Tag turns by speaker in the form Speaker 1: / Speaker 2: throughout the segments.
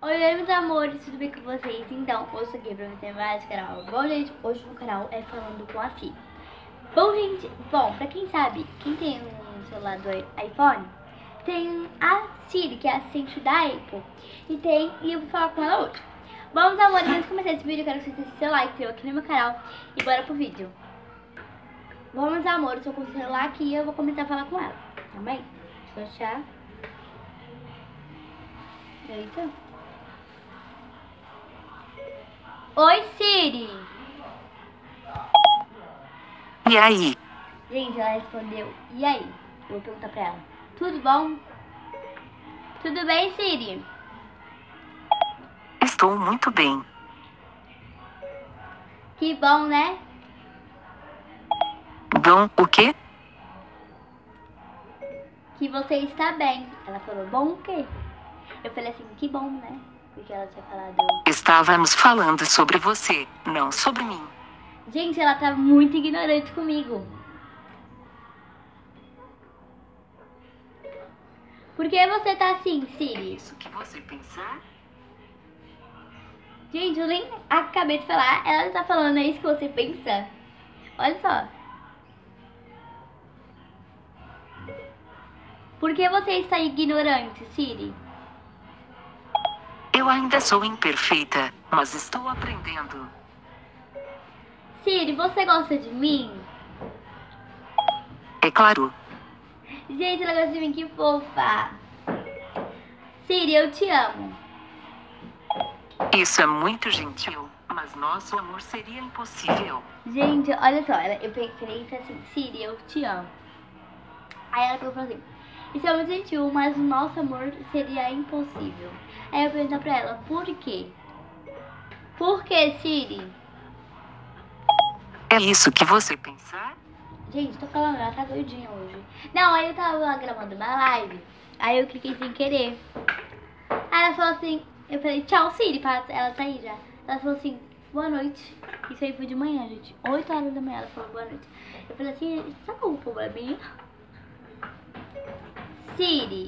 Speaker 1: Oi, meus amores, tudo bem com vocês? Então, hoje eu aqui pra você mais canal. Bom, gente, hoje no canal é falando com a Fi. Bom, gente, pra quem sabe, quem tem um celular do iPhone, tem a Siri, que é a assistente da Apple. E eu vou falar com ela hoje. Bom, meus amores, antes de começar esse vídeo, eu quero que vocês deixem seu like, se aqui no meu canal e bora pro vídeo. Bom, meus amores, eu tô com o celular aqui e eu vou começar a falar com ela, tá bem? Deixa eu achar. Eita. Oi, Siri.
Speaker 2: E aí?
Speaker 1: Gente, ela respondeu, e aí? Eu vou perguntar pra ela. Tudo bom? Tudo bem, Siri?
Speaker 2: Estou muito bem.
Speaker 1: Que bom, né?
Speaker 2: Bom, o quê?
Speaker 1: Que você está bem. Ela falou, bom o quê? Eu falei assim, que bom, né? Porque ela tinha falado...
Speaker 2: Estávamos falando sobre você, não sobre mim.
Speaker 1: Gente, ela tá muito ignorante comigo. Por que você tá assim, Siri?
Speaker 2: Isso que você pensar?
Speaker 1: Gente, eu nem acabei de falar. Ela tá falando, é isso que você pensa? Olha só. Por que você está ignorante, Siri?
Speaker 2: Eu ainda sou imperfeita, mas estou aprendendo.
Speaker 1: Siri, você gosta de mim?
Speaker 2: É claro.
Speaker 1: Gente, ela gosta de mim, que fofa. Siri, eu te amo.
Speaker 2: Isso é muito gentil, mas nosso amor seria impossível.
Speaker 1: Gente, olha só, eu peguei e falei assim, Siri, eu te amo. Aí ela falou assim, isso é muito gentil, mas o nosso amor seria impossível. Aí eu perguntei pra ela, por quê? Por que, Siri?
Speaker 2: É isso que você pensar?
Speaker 1: Gente, tô falando, ela tá doidinha hoje. Não, aí eu tava gravando uma live, aí eu cliquei sem querer. Aí ela falou assim, eu falei, tchau, Siri, pra ela sair já. Ela falou assim, boa noite. Isso aí foi de manhã, gente. 8 horas da manhã ela falou boa noite. Eu falei assim, sabe qual é o probleminha? Siri,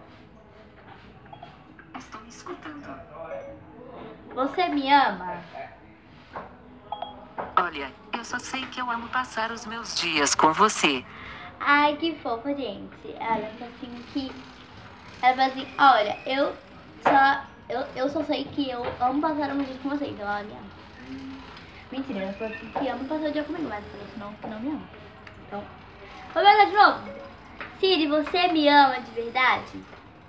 Speaker 2: Estou escutando.
Speaker 1: você me ama?
Speaker 2: Olha, eu só sei que eu amo passar os meus dias com você.
Speaker 1: Ai, que fofa, gente. Ela falou assim que... Ela falou assim, olha, eu só sei que eu amo passar um dia com você, então ela me ama. Mentira, ela falou assim que ama passar o dia comigo, mas falou assim, que não me ama. Então, vou perguntar de novo. Siri, você me ama de verdade?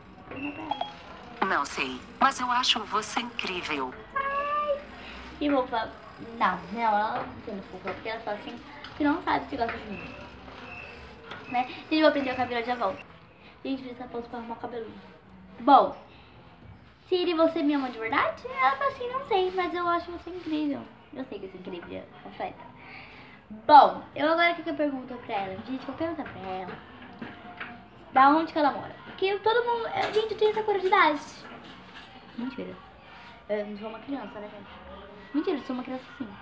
Speaker 2: Não sei, mas eu acho você incrível.
Speaker 1: Que fofa. Não, ela não sendo fofa, porque ela fala assim que não sabe se gosta de mim. Né? Gente, eu vou prender o cabelo e já volto. Gente, essa pausa pra arrumar o cabelo. Bom, Siri, você me ama de verdade? Ela fala assim, não sei, mas eu acho você incrível. Eu sei que eu sou incrível, completa. Bom, eu agora que eu pergunto pra ela. Gente, eu vou perguntar pra ela da onde que ela mora. Porque todo mundo... Gente, eu tenho essa curiosidade. Mentira. Eu não sou uma criança, né, gente? Mentira, eu sou uma criança sim.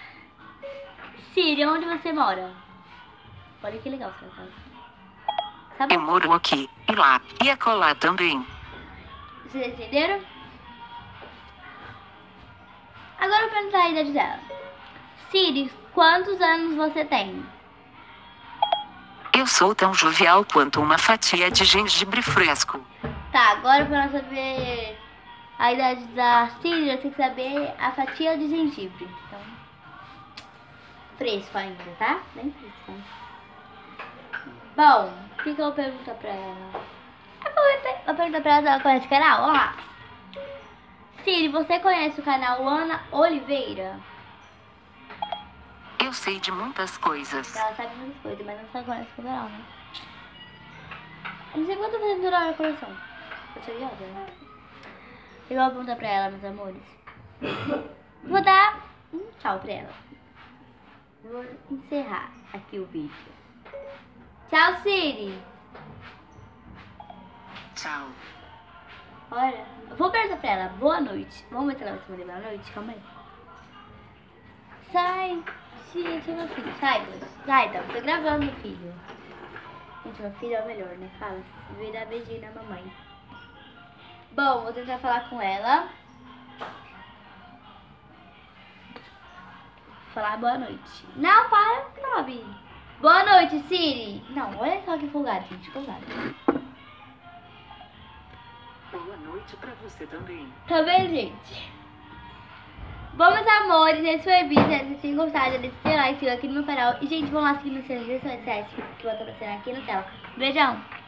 Speaker 1: Siri, onde você mora? Olha que legal essa casa. Sabe?
Speaker 2: Eu moro aqui, e lá, e acolá também.
Speaker 1: Vocês entenderam? Agora eu vou perguntar a idade dela. Siri, quantos anos você tem?
Speaker 2: Eu sou tão jovial quanto uma fatia de gengibre fresco.
Speaker 1: Tá, agora pra nós saber a idade da Siri, eu tenho que saber a fatia de gengibre. Então, fresco ainda, tá? Bem fresco. Né? Bom, o que eu vou perguntar pra ela? Eu vou perguntar pra ela se ela conhece o canal. Vamos lá. Siri, você conhece o canal Ana Oliveira?
Speaker 2: Eu sei de muitas coisas.
Speaker 1: Ela sabe muitas coisas, mas não conhece o canal, né? Eu não sei quanto vai durar a coleção. Eu sou idiota, né? Eu vou perguntar pra ela, meus amores. Vou dar um tchau pra ela. Vou encerrar aqui o vídeo. Tchau, Siri.
Speaker 2: Tchau.
Speaker 1: Olha, eu vou perguntar pra ela, boa noite. Vamos ver se ela vai responder boa noite, calma aí. Sai, gente, meu filho, sai, tá, tô gravando, meu filho. Gente, meu filho é o melhor, né? Fala, veio dar beijinho na mamãe. Bom, vou tentar falar com ela. Falar boa noite. Não, para, sabe? Boa noite, Siri. Não, olha só que folgado, gente, folgado.
Speaker 2: Boa noite pra você também.
Speaker 1: Tá bem, gente? Bom, meus amores, esse foi o vídeo. Se vocês tenham gostado, deixa seu like, aqui no meu canal. E, gente, vão lá seguir nas redes sociais que eu tô aparecendo aqui na tela. Beijão!